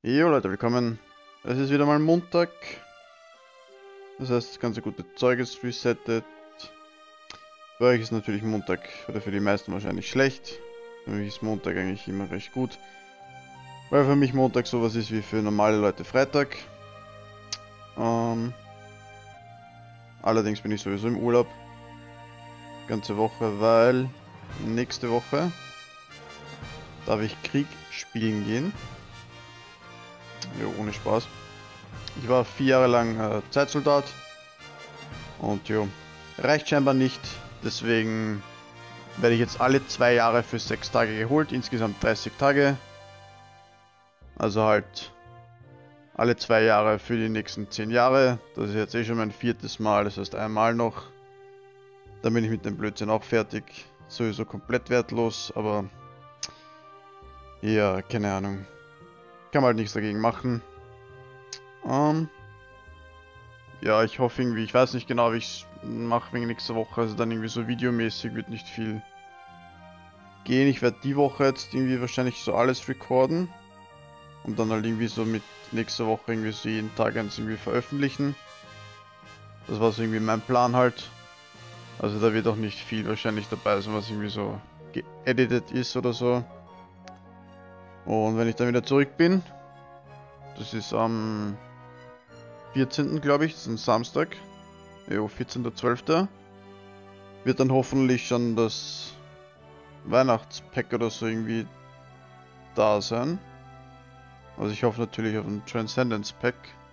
Jo Leute, willkommen. Es ist wieder mal Montag. Das heißt, das ganze gute Zeug ist resettet. Für euch ist natürlich Montag, oder für die meisten wahrscheinlich schlecht. Für mich ist Montag eigentlich immer recht gut. Weil für mich Montag sowas ist wie für normale Leute Freitag. Allerdings bin ich sowieso im Urlaub. Ganze Woche, weil nächste Woche darf ich Krieg spielen gehen. Jo, ohne Spaß. Ich war 4 Jahre lang Zeitsoldat. Und jo, reicht scheinbar nicht. Deswegen werde ich jetzt alle 2 Jahre für 6 Tage geholt. Insgesamt 30 Tage. Also halt alle 2 Jahre für die nächsten 10 Jahre. Das ist jetzt eh schon mein 4. Mal. Das heißt einmal noch. Dann bin ich mit dem Blödsinn auch fertig. Sowieso komplett wertlos. Aber ja, keine Ahnung. Kann man halt nichts dagegen machen. Ja, ich hoffe irgendwie, ich weiß nicht genau, wie ich es mache wegen nächster Woche, also dann irgendwie so videomäßig wird nicht viel gehen. Ich werde die Woche jetzt irgendwie wahrscheinlich so alles recorden und dann halt irgendwie so mit nächster Woche irgendwie so jeden Tag eins irgendwie veröffentlichen. Das war so irgendwie mein Plan halt. Also da wird auch nicht viel wahrscheinlich dabei sein, was irgendwie so geeditet ist oder so. Und wenn ich dann wieder zurück bin, das ist am 14. glaube ich, das ist ein Samstag. Jo, 14.12. wird dann hoffentlich schon das Weihnachtspack oder so irgendwie da sein. Also ich hoffe natürlich auf ein Transcendence Pack.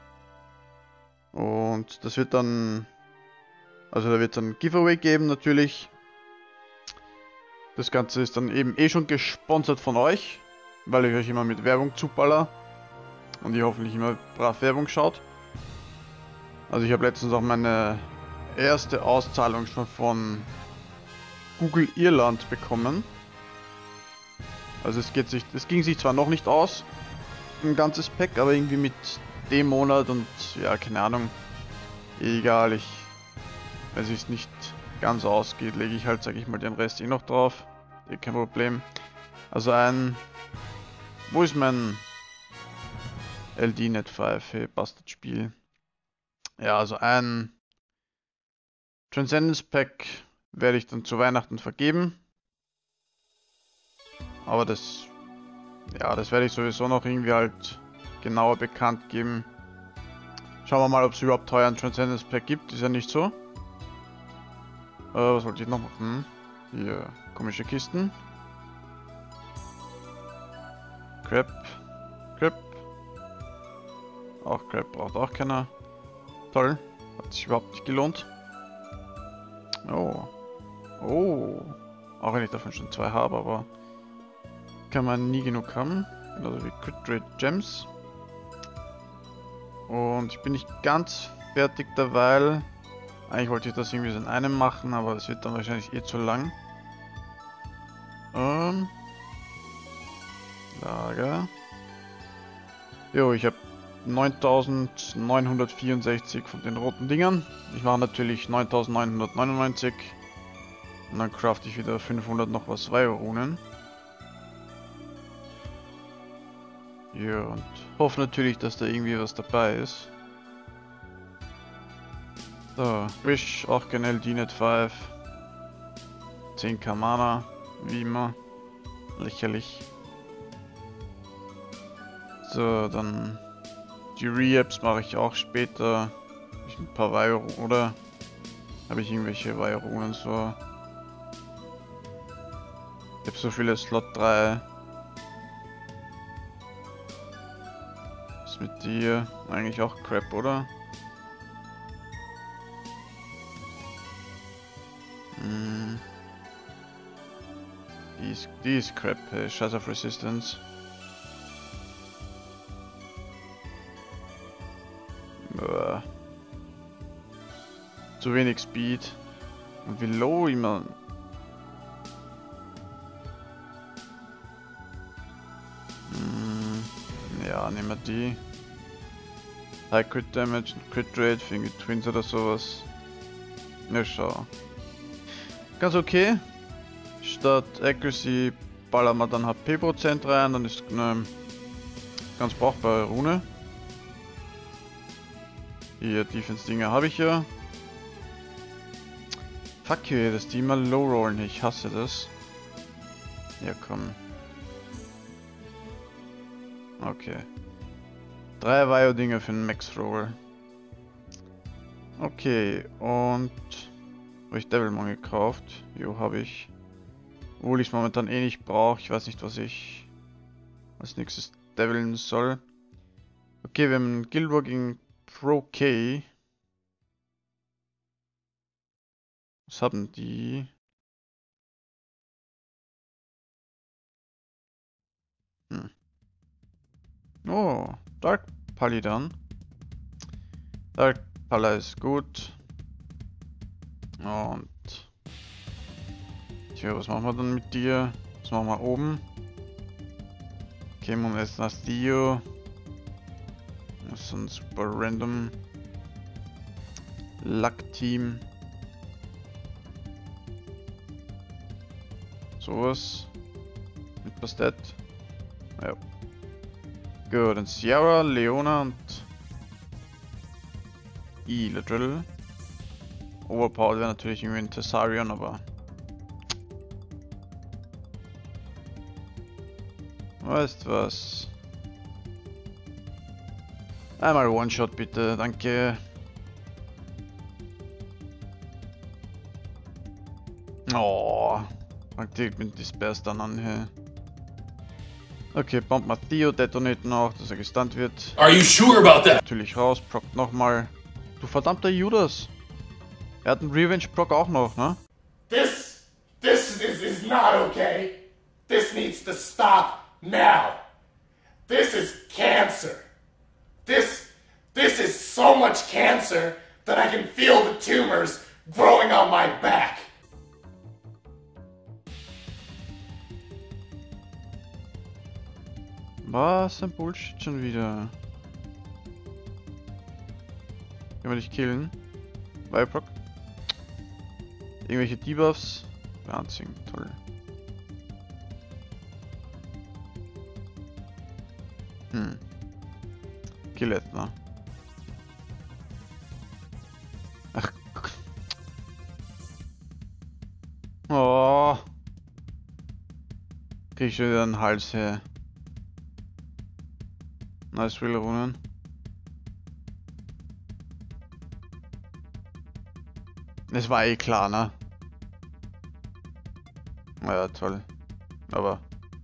Und das wird dann, also da wird es ein Giveaway geben natürlich. Das Ganze ist dann eben eh schon gesponsert von euch, weil ich euch immer mit Werbung zuballer und ihr hoffentlich immer brav Werbung schaut. Also ich habe letztens auch meine erste Auszahlung schon von Google Irland bekommen. Also es ging sich zwar noch nicht aus, ein ganzes Pack, aber irgendwie mit dem Monat und ja, keine Ahnung. Egal, wenn es sich nicht ganz ausgeht, lege ich halt, sag ich mal, den Rest eh noch drauf. Kein Problem. Also wo ist mein LD-Net 5? Hey, passt das Spiel. Ja, also ein Transcendence Pack werde ich dann zu Weihnachten vergeben. Aber das werde ich sowieso noch irgendwie halt genauer bekannt geben. Schauen wir mal, ob es überhaupt heuer ein Transcendence Pack gibt. Ist ja nicht so. Was wollte ich noch machen? Hier, komische Kisten. Crap. Auch Crap braucht auch keiner. Toll. Hat sich überhaupt nicht gelohnt. Oh. Auch wenn ich davon schon 2 habe, aber kann man nie genug haben. Genauso wie Crit Rate Gems. Und ich bin nicht ganz fertig derweil. Eigentlich wollte ich das irgendwie so in einem machen, aber es wird dann wahrscheinlich eh zu lang. Lager. Jo, ich habe 9964 von den roten Dingern. Ich mache natürlich 9999. Und dann craft ich wieder 500 noch was Runen. Ja, und hoffe natürlich, dass da irgendwie was dabei ist. So, Wish, auch kein LD-Net 5. 10k Mana, wie immer. Lächerlich. So, dann die Re-Apps mache ich auch später. Hab ich ein paar oder habe ich irgendwelche Runen so? Ich habe so viele Slot 3. Was mit dir? Eigentlich auch Crap, oder? Die ist Crap, hey. Scheiß auf Resistance. Zu wenig Speed. Und wie low immer. Ja, nehmen wir die. High Crit Damage und Crit Rate für irgendwie Twins oder sowas. Ja, schau. Ganz okay. Statt Accuracy ballern wir dann HP-Prozent rein, dann ist Ganz brauchbare Rune. Hier, Defense-Dinger habe ich ja. Fuck you, dass die immer low rollen. Ich hasse das. Ja, komm. Okay. 3 Vio-Dinger für den Max-Roll. Okay, und... Habe ich Devilmon gekauft? Jo, habe ich. Obwohl ich es momentan eh nicht brauche. Ich weiß nicht, was ich als nächstes deviln soll. Okay, wir haben Guild War gegen Pro K. Was haben die? Hm. Oh, Dark Paladin. Dark Pala ist gut. Und... Tja, was machen wir dann mit dir? Was machen wir oben? Kemon S. Nastillo. Das ist ein super random Luck-Team. Sowas. Mit Bastet. Ja. Gut, dann Sierra, Leona und Eladrill. Overpowered wäre natürlich irgendwie ein Tessarion, aber... Weißt was? Einmal One-Shot bitte, danke. Oh, aktiviert mit Disperse dann an hier. Okay, Bomb mal Theo, detonaten auch, dass er gestunt wird. Are you sure about that? Natürlich raus, prockt nochmal. Du verdammter Judas. Er hat einen Revenge-Proc auch noch, ne? This is not okay. This needs to stop now. This is cancer. This is so much cancer that I can feel the tumors growing on my back. Was ein Bullshit schon wieder. Können wir dich killen? Viproc? Irgendwelche Debuffs? Wahnsinn, toll. Kill Etna. Ach. Oh. Krieg ich schon wieder einen Hals her. Nice Will Runen. Es war eh klar, ne? Ja, toll. Aber...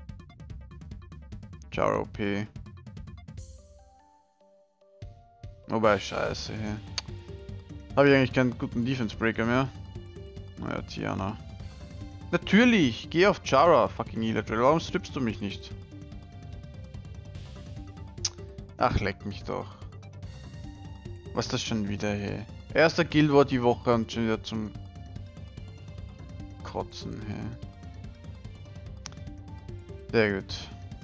Jaro OP. Wobei, scheiße hier. Habe ich eigentlich keinen guten Defense Breaker mehr? Naja, Tiana. Natürlich! Geh auf Jara, fucking Eladrill. Warum strippst du mich nicht? Ach, leck mich doch. Was ist das schon wieder hier? Erster Guild War die Woche und schon wieder zum Kotzen hier. Sehr gut.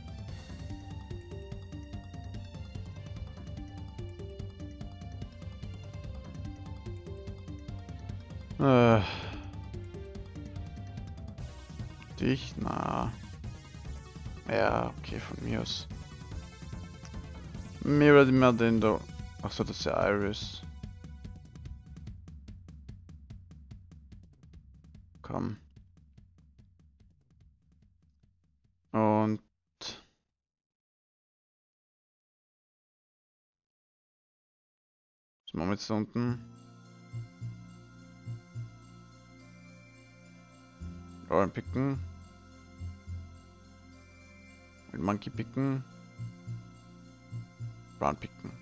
Dich? Na. Ja, okay, von mir aus. Mirror die Madendo. Achso, das ist ja Iris. Komm. Und... Was machen wir jetzt da unten? Lauren picken. Und Monkey picken. Brown picken.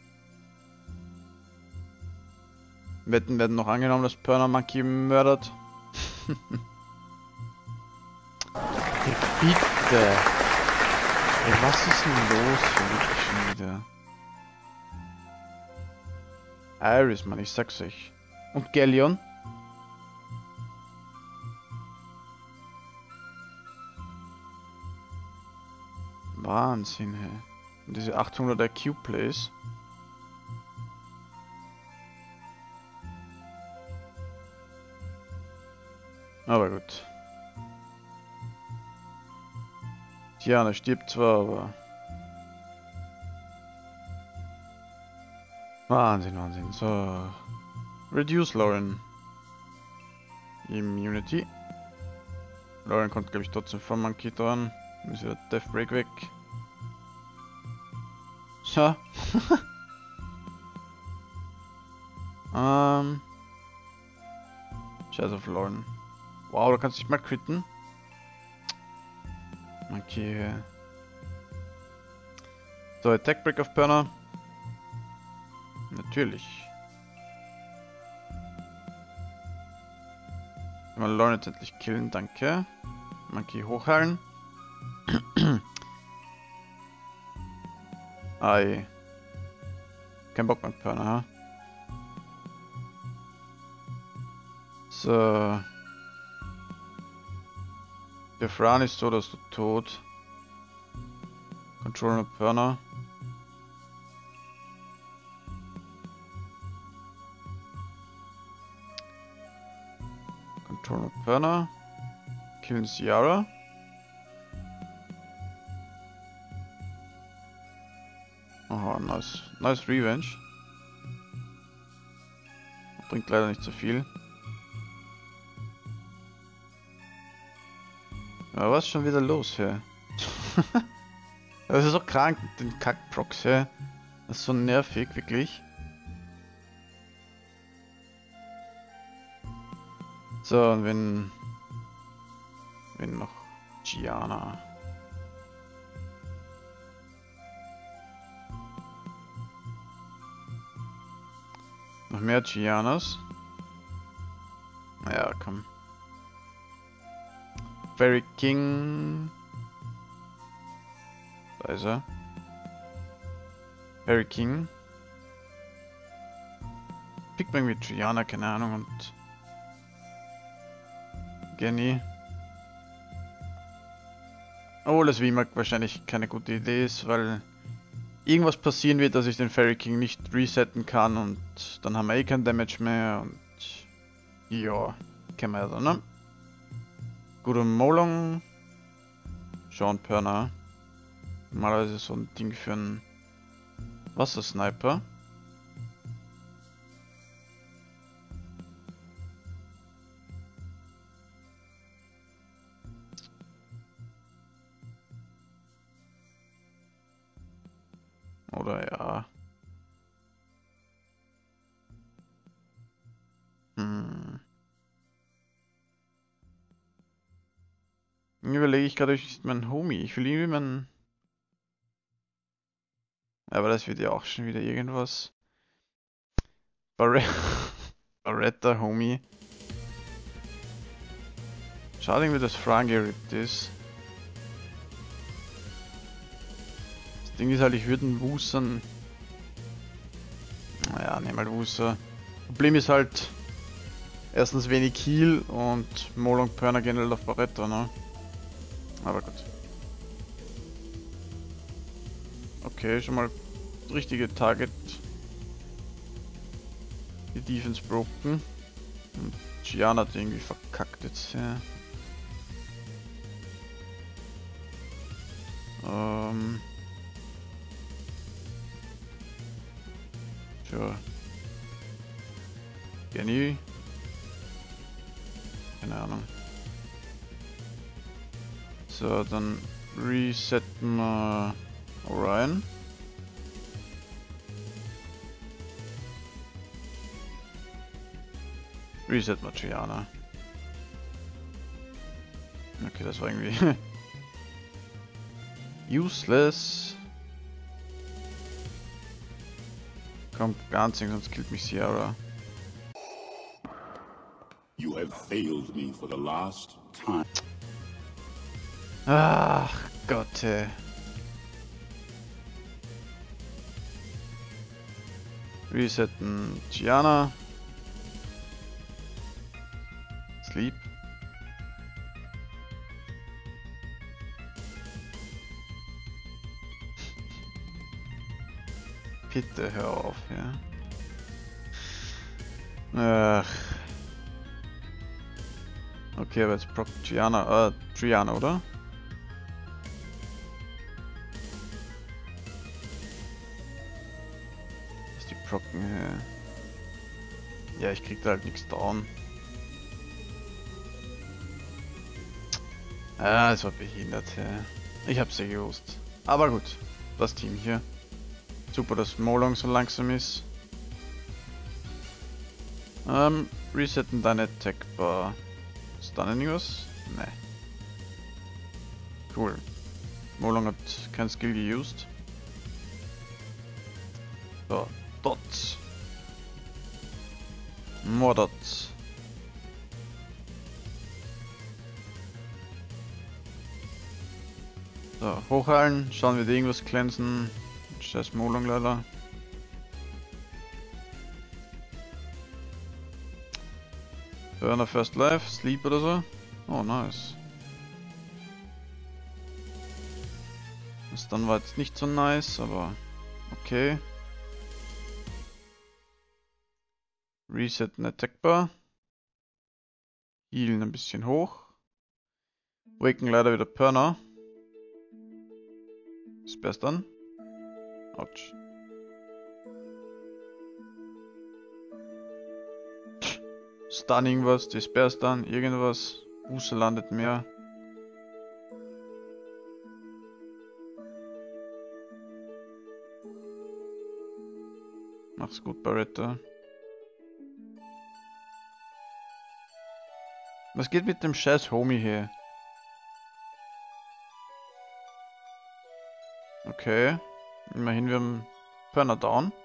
Wetten werden noch angenommen, dass Perner Monkey mördert. Hey, bitte. Ey, was ist denn los für mich schon wieder? Iris, Mann, ich sag's euch. Und Galleon? Wahnsinn, hey. Und diese 800 IQ Plays. Aber gut. Diana stirbt zwar, aber... Wahnsinn, Wahnsinn. So. Reduce Lauren. Immunity. Lauren kommt, glaube ich, trotzdem von Monkey dran. Dann ist wieder Death Break weg. So. Scheiß auf Lauren. Wow, da kannst du dich mal quitten. Okay. So, Attack Break auf Burner. Natürlich. Mal Lauren jetzt endlich killen, danke. Monkey hochheilen. Ei. Kein Bock mehr Burner, ha? So. Der Fran ist so, dass du tot. Controller Burner. Controller Burner. Killen Ciara. Oh, nice. Nice Revenge. Bringt leider nicht so viel. Aber was ist schon wieder los hier? Das ist so krank mit den Kack-Procs hier. Das ist so nervig, wirklich. So, und wenn noch Gianna. Noch mehr Giannas. Naja, komm. Fairy King. Da ist er. Fairy King. Pickt man irgendwie Gianna, keine Ahnung, und Genny. Obwohl das wie wahrscheinlich keine gute Idee ist, weil irgendwas passieren wird, dass ich den Fairy King nicht resetten kann und dann haben wir eh kein Damage mehr und ja, kennen wir ja dann, ne? Guter Molong. Sean Perner. Normalerweise so ein Ding für einen Wassersniper. Oder ja. Überlege ich gerade, ist mein Homie. Ich will irgendwie meinen. Aber das wird ja auch schon wieder irgendwas. Barretta, Homie. Schade, irgendwie, dass Fran gerippt ist. Das Ding ist halt, ich würde einen Wusern. Naja, nehm mal Wuser. Problem ist halt. Erstens wenig Heal und Molong Perner generell auf Barretta, ne? Aber gut. Okay, schon mal richtige Target. Die Defense broken. Und Gianna hat irgendwie verkackt jetzt, ja. Sure. Genny. Keine Ahnung. So, dann resetten wir Orion. Reset mal Gianna. Okay, das war irgendwie useless. Kommt ganz nicht, sonst killt mich Ciara. You have failed me for the last time. Ach Gott, ey. Resetten Gianna. Sleep. Bitte hör auf, ja. Ach. Okay, aber jetzt proc Gianna, Triana, oder? die Brocken her? Ja, ich krieg da halt nichts down. Ah, es war behindert. Ja. Ich hab's ja gewusst. Aber gut, das Team hier. Super, dass Molong so langsam ist. Resetten deine Attack Bar. Ist da irgendwas? Nee. Cool. Molong hat kein Skill geused. So, Dots. More Dots. So, hochheilen, schauen wir irgendwas glänzen. Scheiß Molong leider. Burner First Life, Sleep oder so. Oh, nice. Das dann war jetzt nicht so nice, aber okay. Resetten Attack Bar. Healen ein bisschen hoch. Waken leider wieder Burner. Spares dann. Autsch. Stun irgendwas, die Spares dann, irgendwas. Buße landet mehr. Mach's gut, Barretta. Was geht mit dem scheiß Homie hier? Okay. Immerhin, wir haben Burner down.